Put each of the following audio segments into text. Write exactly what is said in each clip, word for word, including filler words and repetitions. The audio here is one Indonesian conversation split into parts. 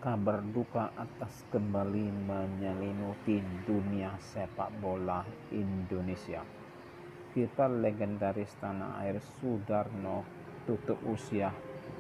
Kabar duka atas kembali menyelimuti dunia sepak bola Indonesia. Kiper legendaris tanah air Sudarno tutup usia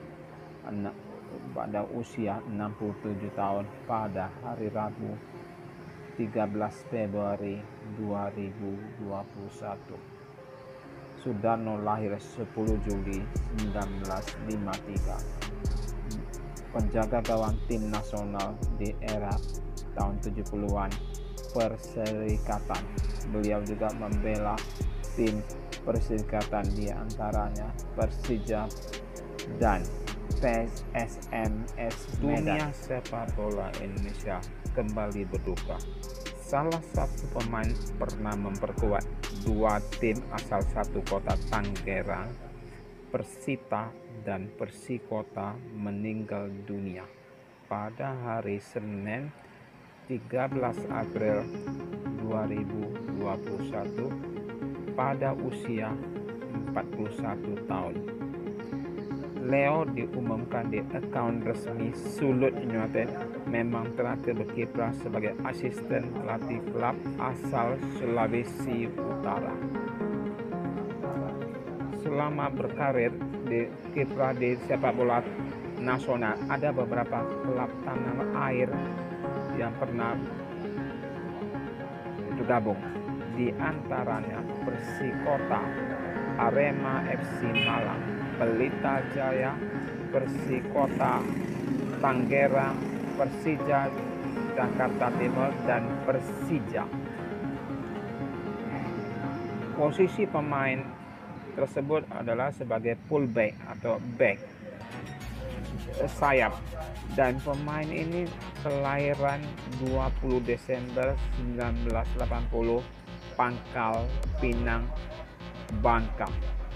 pada usia enam puluh tujuh tahun pada hari Rabu tiga belas Februari dua ribu dua puluh satu. Sudarno lahir sepuluh Juli seribu sembilan ratus lima puluh tiga. Penjaga gawang tim nasional di era tahun tujuh puluhan Perserikatan. Beliau juga membela tim Perserikatan di antaranya Persija dan P S M S Medan. Dunia sepak bola Indonesia kembali berduka. Salah satu pemain pernah memperkuat dua tim asal satu kota Tangerang, Persita dan Persikota, meninggal dunia pada hari Senin tiga belas April dua ribu dua puluh satu pada usia empat puluh satu tahun. Leo diumumkan di akun resmi Sulut United memang terakhir berkiprah sebagai asisten pelatih klub asal Sulawesi Utara. Selama berkarir di kiprah di sepak bola nasional, ada beberapa klub tanah air yang pernah bergabung, di antaranya Persikota, Arema F C Malang, Pelita Jaya, Persikota Tangerang, Persija Jakarta Timur dan Persija. Posisi pemain tersebut adalah sebagai fullback atau back sayap, dan pemain ini kelahiran dua puluh Desember seribu sembilan ratus delapan puluh, Pangkal Pinang, Bangka.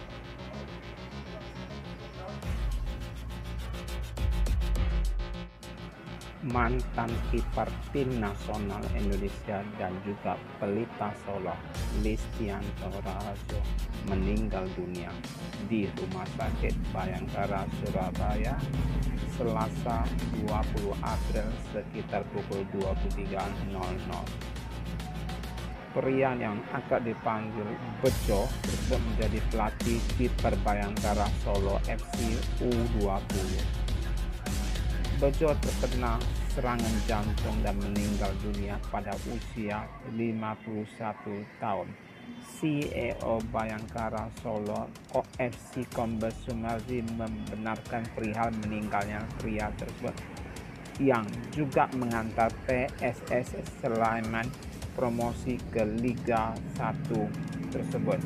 Mantan kiper tim nasional Indonesia dan juga Pelita Solo, Listianto Raharjo, meninggal dunia di Rumah Sakit Bayangkara Surabaya Selasa dua puluh April sekitar pukul dua puluh tiga nol nol. Pria yang akan dipanggil Bejo untuk menjadi pelatih kiper Bayangkara Solo F C U dua puluh. Bejo terkena serangan jantung dan meninggal dunia pada usia lima puluh satu tahun. C E O Bayangkara Solo F C Kombes Sumardi membenarkan perihal meninggalnya pria tersebut, yang juga mengantar P S S Sleman promosi ke Liga satu tersebut.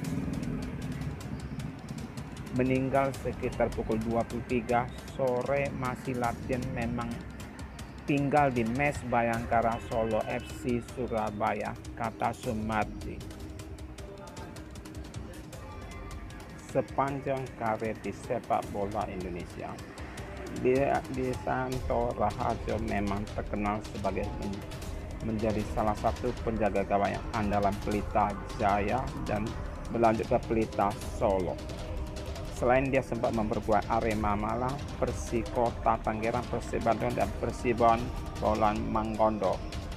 Meninggal sekitar pukul dua puluh tiga sore, masih latihan, memang tinggal di mes Bayangkara Solo F C Surabaya, kata Sumardi. Sepanjang karir di sepak bola Indonesia, Listianto Raharjo memang terkenal sebagai menjadi salah satu penjaga gawang yang andalan Pelita Jaya dan berlanjut ke Pelita Solo. Selain dia sempat memperkuat Arema Malang, Persikota Tangerang, Persib Bandung dan Persibon Bolan Manggondo.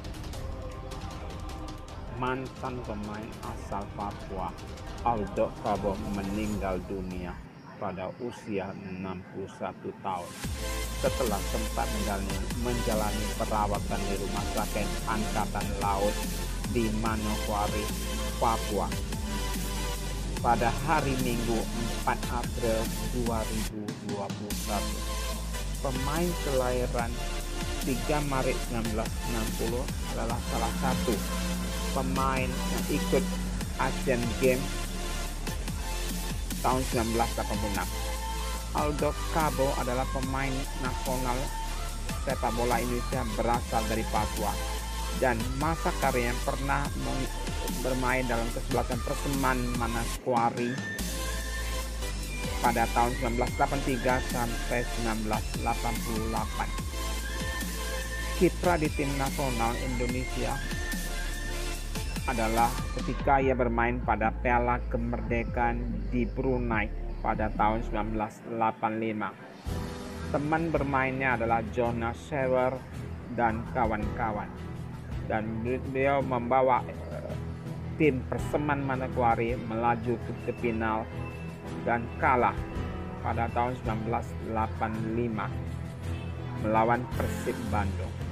Mantan pemain asal Papua Aldo Kabo meninggal dunia pada usia enam puluh satu tahun setelah sempat menjalani, menjalani perawatan di Rumah Sakit Angkatan Laut di Manokwari, Papua pada hari Minggu empat April dua ribu dua puluh satu. Pemain kelahiran tiga Maret seribu sembilan ratus enam puluh adalah salah satu pemain yang ikut Asian Games tahun seribu sembilan ratus delapan puluh enam. Aldo Kabo adalah pemain nasional sepak bola Indonesia berasal dari Papua, dan masa karirnya pernah bermain dalam kesebelasan Perseman Manokwari pada tahun seribu sembilan ratus delapan puluh tiga sampai seribu sembilan ratus delapan puluh delapan. Kiprah di tim nasional Indonesia adalah ketika ia bermain pada Piala Kemerdekaan di Brunei pada tahun seribu sembilan ratus delapan puluh lima. Teman bermainnya adalah Jonas Sewer dan kawan-kawan. Dan beliau membawa uh, tim Perseman Manokwari melaju ke final dan kalah pada tahun seribu sembilan ratus delapan puluh lima melawan Persib Bandung.